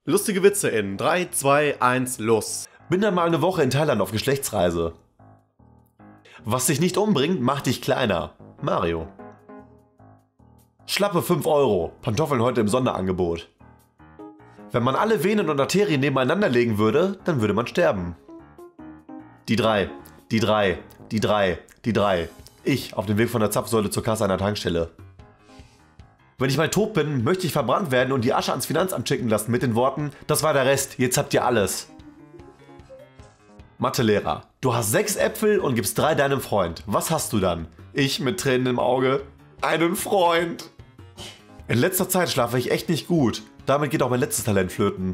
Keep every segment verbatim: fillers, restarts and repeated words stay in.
Lustige Witze in drei, zwei, eins, los. Bin dann mal eine Woche in Thailand auf Geschlechtsreise. Was dich nicht umbringt, macht dich kleiner. Mario. Schlappe fünf Euro. Pantoffeln heute im Sonderangebot. Wenn man alle Venen und Arterien nebeneinander legen würde, dann würde man sterben. Die drei, die drei, die drei, die drei. Ich auf dem Weg von der Zapfsäule zur Kasse einer Tankstelle. Wenn ich mal tot bin, möchte ich verbrannt werden und die Asche ans Finanzamt schicken lassen mit den Worten: Das war der Rest, jetzt habt ihr alles. Mathelehrer. Du hast sechs Äpfel und gibst drei deinem Freund. Was hast du dann? Ich mit Tränen im Auge. Einen Freund. In letzter Zeit schlafe ich echt nicht gut. Damit geht auch mein letztes Talent flöten.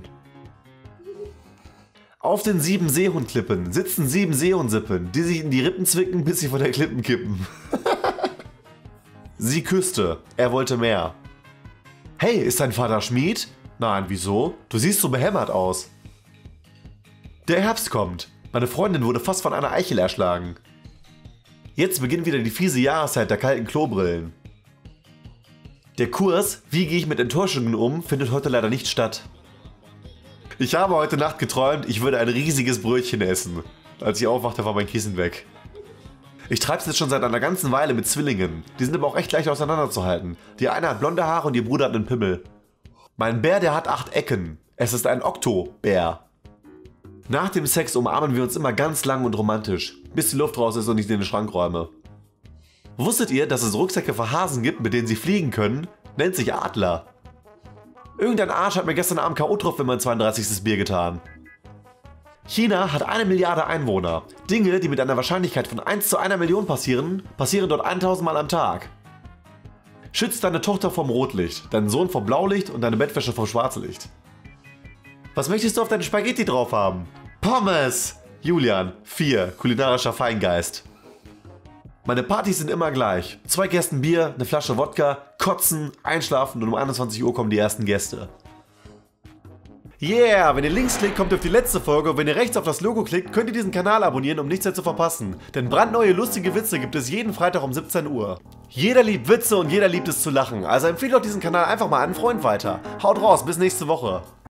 Auf den sieben Seehundklippen sitzen sieben Seehundsippen, die sich in die Rippen zwicken, bis sie von der Klippen kippen. Sie küsste. Er wollte mehr. Hey, ist dein Vater Schmied? Nein, wieso? Du siehst so behämmert aus. Der Herbst kommt. Meine Freundin wurde fast von einer Eichel erschlagen. Jetzt beginnt wieder die fiese Jahreszeit der kalten Klobrillen. Der Kurs, wie gehe ich mit Enttäuschungen um, findet heute leider nicht statt. Ich habe heute Nacht geträumt, ich würde ein riesiges Brötchen essen. Als ich aufwachte, war mein Kissen weg. Ich treibe es jetzt schon seit einer ganzen Weile mit Zwillingen. Die sind aber auch echt leicht auseinanderzuhalten. Die eine hat blonde Haare und ihr Bruder hat einen Pimmel. Mein Bär, der hat acht Ecken. Es ist ein Oktobär. Nach dem Sex umarmen wir uns immer ganz lang und romantisch, bis die Luft raus ist und ich sie in den Schrank räume. Wusstet ihr, dass es Rucksäcke für Hasen gibt, mit denen sie fliegen können? Nennt sich Adler. Irgendein Arsch hat mir gestern Abend K O-Tropfen in mein zweiunddreißigstes Bier getan. China hat eine Milliarde Einwohner. Dinge, die mit einer Wahrscheinlichkeit von eins zu einer Million passieren, passieren dort tausend Mal am Tag. Schütz deine Tochter vom Rotlicht, deinen Sohn vom Blaulicht und deine Bettwäsche vom Schwarzlicht. Was möchtest du auf deine Spaghetti drauf haben? Pommes! Julian, vier, kulinarischer Feingeist. Meine Partys sind immer gleich. Zwei Kästen Bier, eine Flasche Wodka, kotzen, einschlafen und um einundzwanzig Uhr kommen die ersten Gäste. Yeah, wenn ihr links klickt, kommt ihr auf die letzte Folge und wenn ihr rechts auf das Logo klickt, könnt ihr diesen Kanal abonnieren, um nichts mehr zu verpassen. Denn brandneue lustige Witze gibt es jeden Freitag um siebzehn Uhr. Jeder liebt Witze und jeder liebt es zu lachen, also empfehlt doch diesen Kanal einfach mal an einen Freund weiter. Haut raus, bis nächste Woche.